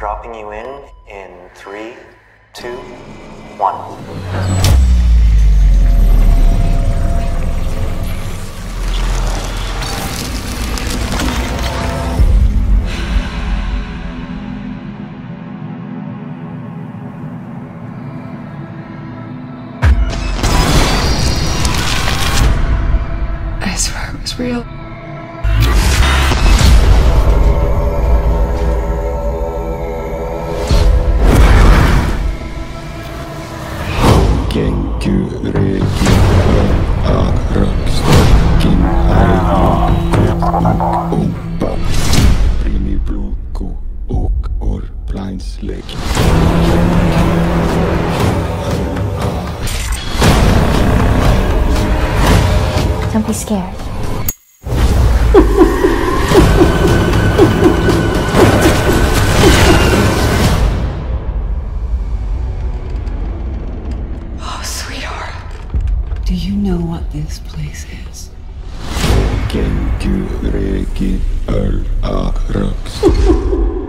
dropping you in 3, 2, 1. I swear it was real. Don't be scared. Oh, sweetheart. Do you know what this place is? Gengjuregi öl araks.